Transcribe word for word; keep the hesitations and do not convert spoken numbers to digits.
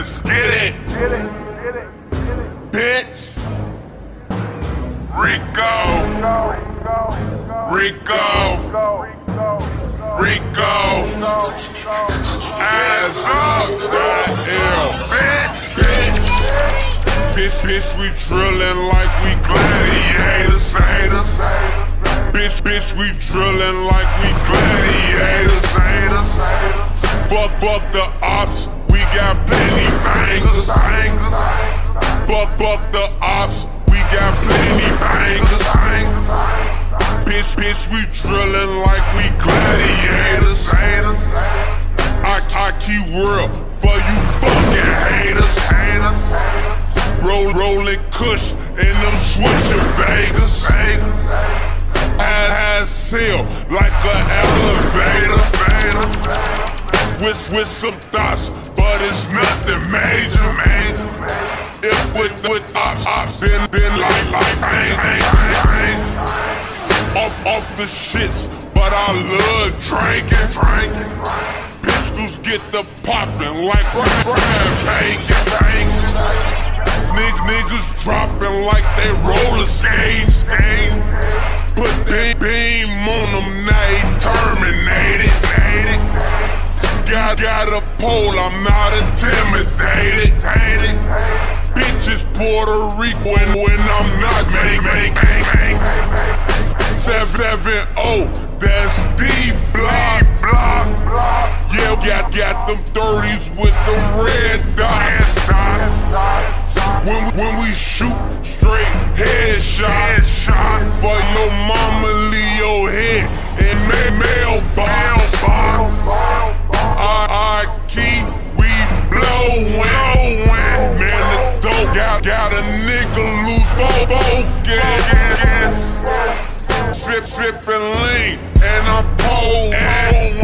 let's get it. Bitch. Rico. Rico. Rico. Ass up. Goddamn. Bitch. Bitch. Bitch, bitch, we drillin' like we gladiators. Bitch, bitch, we drillin' like we gladiators. Fuck, fuck the ops, we got plenty bangers. Fuck, fuck the ops, we got plenty bangers. Bitch, bitch, we drillin' like we gladiators. I, I keep world for you fucking haters. Roll, rollin' kush in them Swisher Vegas. Ass hell like an elevator. With, with some thoughts, but it's nothing major. If with, with ops, ops, then, then like, like, bang, bang, bang. Off, off the shits, but I love drinking. Pistols get the poppin' like fried bacon. Niggas dropping like they roller skates. Put the beam on them, now he terminated. Got, got a pole, I'm not intimidated. Bitches Puerto Rico when, when I'm not make, make. seven oh, that's D block. Yeah, got, got them thirties with the red dots. When, when we shoot, straight headshot. For your mama, leave your head in my mailbox. I, I keep, we blowin'. Man, the dope got, got a nigga loose focus. Sip, sippin' lean, and I'm pole.